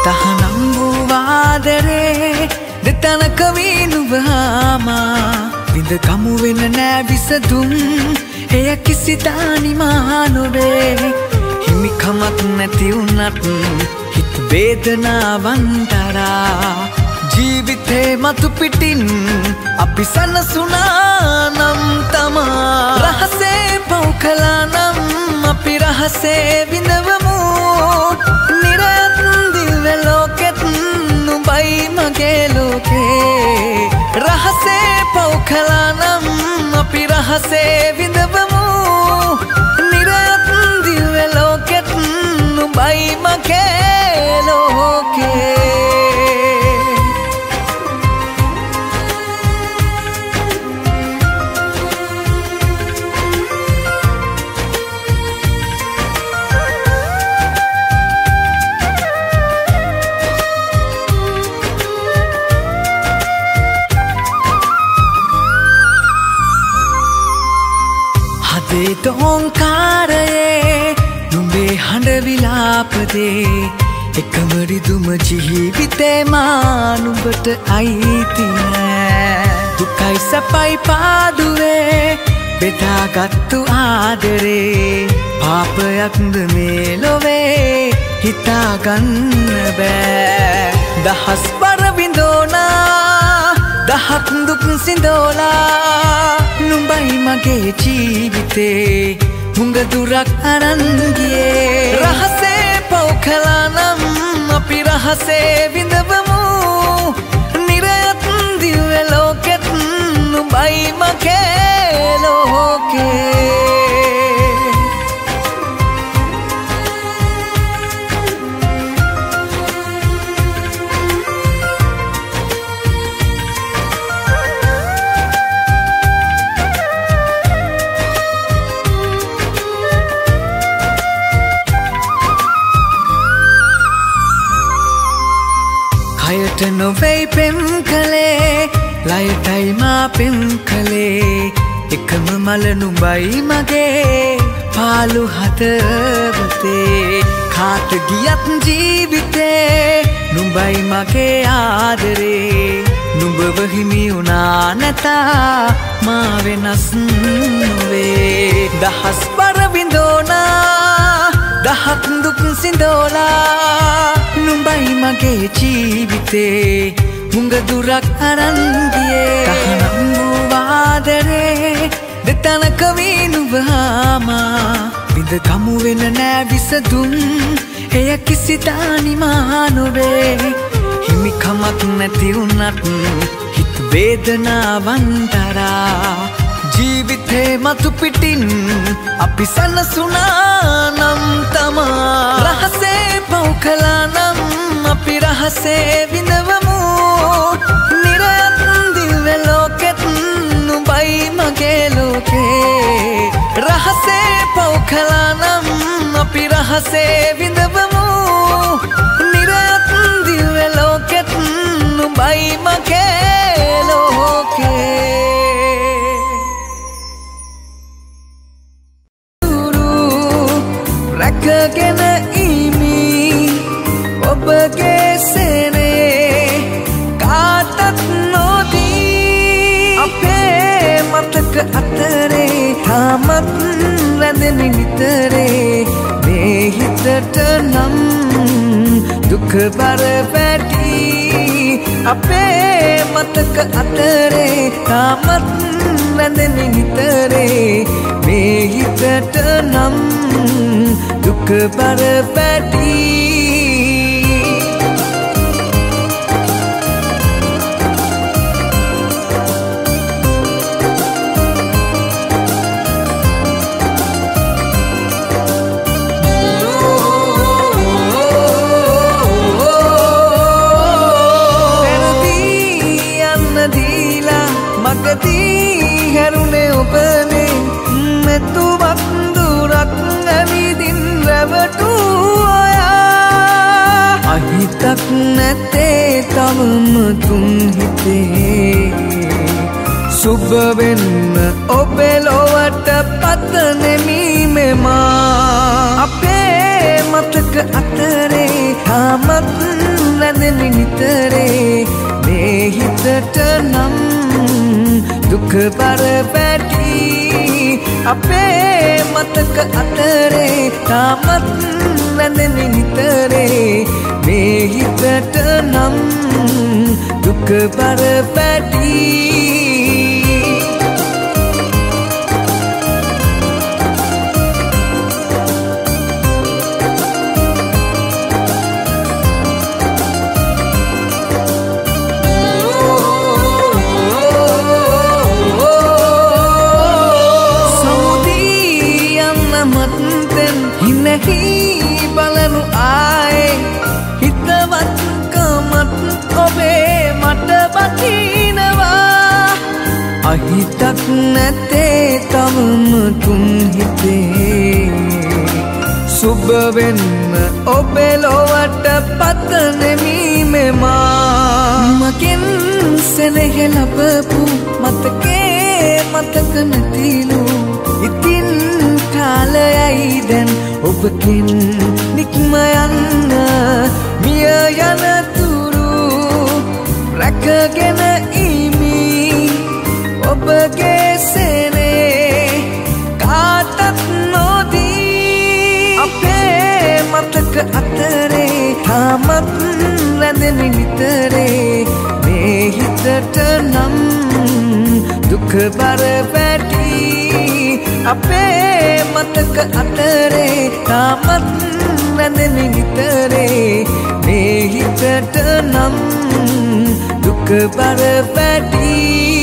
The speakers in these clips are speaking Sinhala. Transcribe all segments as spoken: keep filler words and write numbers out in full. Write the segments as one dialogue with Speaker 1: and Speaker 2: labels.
Speaker 1: තහනම් වූ ආදරේ දෙතනක වීනුවාම විඳ කමු වෙන නෑ විසඳුම් එය කිසි දානිමා නොවේ හිමිකමක් නැති වුණත් හිත වේදනාවන් තරා ජීවිතේ මතු පිටින් අපි සනසුනා නම් තමා රහසේ පව් කළා නම් අපි රහසේ විඳවමු නිරයත් දිව්‍ය ලෝකෙත් නුඹයි මගේ ලෝකේ රහසේ පව් කළා නම් අපි රහසේ විඳවමු නිරයත් දිව්‍ය ලෝකෙත් නුඹයි මගේ ලෝකේ දෝංකාරයේ නුඹේ හඬ විලාපදේ එකම රිදුම ජීවිතේ මා නුඹට අයිති නෑ දුකයි සැපයි පාදුවේ බෙදාගත්තු ආදරේ පාපයක්ද මේ ලොවේ හිතාගන්න බෑ දහස් වර විඳෝනා දහක් දුක් සිඳෝලා නුඹයි මගේ ජීවිතේ හුඟ දුරක් අරන් ගියේ රහසේ පව් කළා නම් අපි රහසේ විඳවමු නිරයත් දිව්‍ය ලෝකෙත් නුඹයි මගේ ලෝකේ නොවෙයි පෙම් කළේ ලයටයි මා පෙම් කළේ එකම මල නුඹයි මගේ පාළු හදවතේ කාට ගියත් ජීවිතේ නුඹයි මගේ ආදරේ නුඹව හිමි වුණා නැතා මා වෙනස් නොවේ දහස් වර විඳෝනා දහක් දුක් සිඳෝලා නුඹයි මගේ ජීවිතේ හුඟ දුරක් අරන් ගියේ තහනම් වූ ආදරේ දෙතනක වීනුවාම විඳ කමු වෙන නෑ විසඳුම් එය කිසි දානිමා නොවේ හිමිකමක් නැති වුණත් හිත වේදනාවන් තරා ජීවිතේ මතු පිටින් අපි සනසුනා නම් තමා රහසේ පව් කළා නම් අපි රහසේ විඳවමු නිරයත් දිව්‍ය ලෝකෙත් නුඹයි මගේ ලෝකේ රහසේ පව් කළා නම් අපි රහසේ විඳවමු නිරයත් දිව්‍ය ලෝකෙත් නුඹයි මගේ ලෝකේ රැකගෙන ඉමි ඔබගේ සෙනේ කාටත් නොදී අපේ මතක අතරේ තාමත් රැඳෙන නිතරේ මේ හිතට නම් දුක බර වැඩි අපේ මතක අතරේ තාමත් රැඳෙන නිතරේ මේ හිතට නම් දුක බර වැඩි මගදී හැරුණේ ඔබනේ මෙතුවක් දුරක් ඇවිදින් රැවටූ ඔයා අහිතක් නැතේ තවම තුන් හිතේ සුබ වෙන්න ඔබේ ලොවට පතනෙමි මෙමා අපේ මතක අතරේ තාමත් රැඳෙමි නිතරේ මේ හිතට නම් දුක බර වැඩි අපේ මතක අතරේ තාමත් රැඳෙමි නිතරේ මේ හිතට නම් දුක බර වැඩි බලනු ආයේ හිතවත්කමත් ඔබේ මට බකිනවා අහිතක් නැතේ තවම තුන් හිතේ සුබ වෙන්න ඔබේ ලොවට පතනෙමි මෙමා මගෙන් සෙනෙහ ලැබපු මතකේ මතක නැතිලු ඉතින් කාලයයි දැන් ඔබකින් නික්ම යන්න මිය යන තුරු රැකගෙන ඉමි ඔබගේ සෙනේ කාටත් නොදී අපේ මතක අතරේ තාමත් රැඳෙමි නිතරේ මේ හිතට නම් දුක බර වැඩි අපේ මතක අතරේ තාමත් රැඳෙමි නිතරේ මේ හිතට නම් දුක බර වැඩි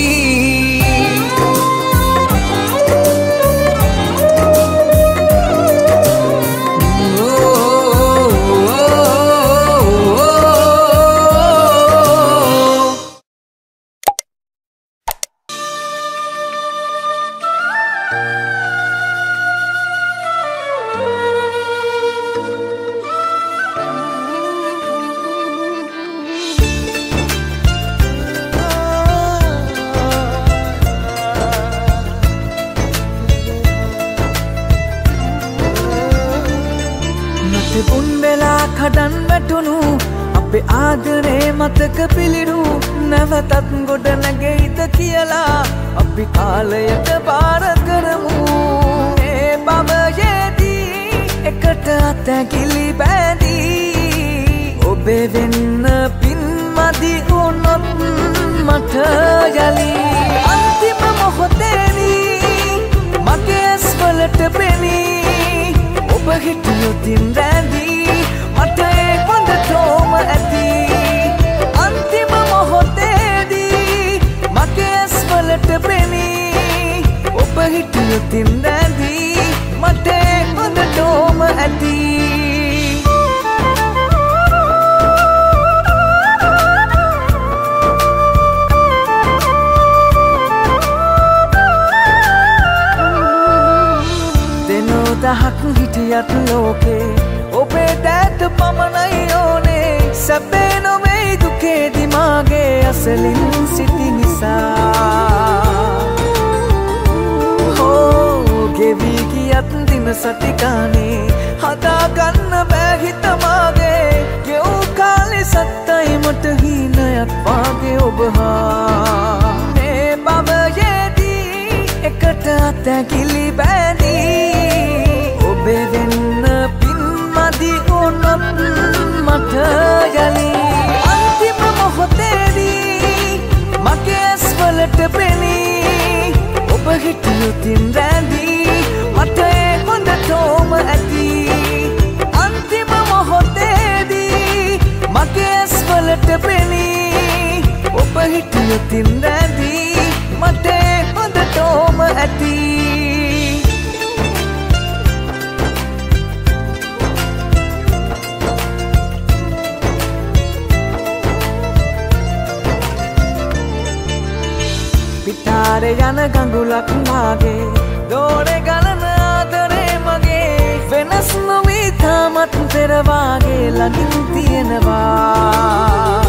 Speaker 1: කඩන් වැටුණු අපේ ආදරේ මතක පිළිරු නැවතත් ගොඩ නැගෙයිද කියලා අපි කාලයට බාර කරමු ඒ බවයේදී එකට අතැකිලි බැඳී ඔබේ වෙන්න පින් මදි වුණොත් මට යලි අන්තිම මොහොතේදී මගේ ඇස්වලට පෙනී ඔබ හිටියොතින් රැඳී මට ඒ හොඳටම ඇති අන්තිම මොහොතේදී මගේ ඇස්වලට පෙනී ඔබ හිටියොතින් රැඳී මට ඒ හොඳටම ඇති දෙනෝ දහක් හිටියත් ලෝකේ ඔබේ දෑත පමණයි ඕනේ සැපේ නොවෙයි දුකේදී මාගේ අසලින් සිටි නිසා හෝ ගෙවි ගියත් දින සති ගානේ හදාගන්න බෑ හිත මාගේ ගෙව් කාලේ සත්තයි මට හීනයක් වාගේ ඔබ හා මේ බවයේදී එකට අතැකිලි බැඳී ඔබේ වෙන්න මදි වුණොත් මට යලි අන්තිම මොහොතේදී මගේ ඇස්වලට පෙනී ඔබ හිටියොතින් රැඳී මට ඒ හොඳටම ඇති අන්තිම මොහොතේදී මගේ ඇස්වලට පෙනී ඔබ හිටියොතින් රැඳී මට ඒ හොඳටම ඇති පිටාරේ යන ගඟුලක් මාගේ දෝරේ ගලන ආදරේ මගේ වෙනස් නොවී තාමත් පෙර වාගේ ළඟින් තියෙනවා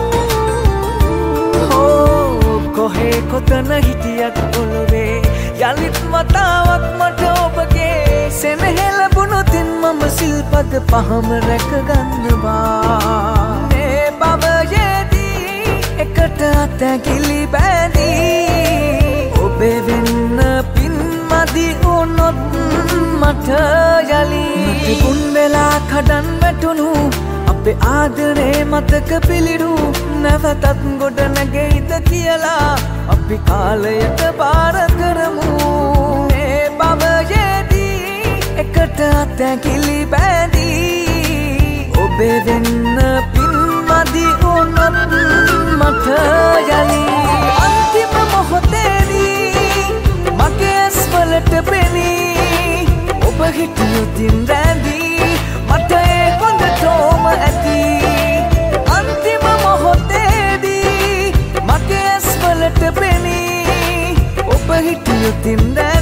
Speaker 1: හෝ කොහේ කොතන හිටියත් ඔළුවේ යලිත් වතාවක් මට ඔබගේ සෙනෙහ ලැබුණොතින් මම සිල්පද පහම රැක ගන්නවා මේ බව එකට අතැකිලි බැඳී ඔබේ වෙන්න පින් මදි වුණොත් මට යලි තිබුන් වෙලා කඩන් වැටුණු අපේ ආදරේ මතක පිළිරු නැවතත් ගොඩ නැගෙයිද කියලා අපි කාලයට බාර කරමු මේ බවයේදී එකට අතැකිලි බැඳී ඔබේ වෙන්න පින් මදි වුණොත් මට යලි අන්තිම මොහොතේදී මගේ ඇස්වලට පෙනී ඔබ හිටියොතින් රැඳී මට ඒ කොඳටෝම ඇති අන්තිම මොහොතේදී මගේ ඇස්වලට පෙනී ඔබ හිටියොතින් රැඳී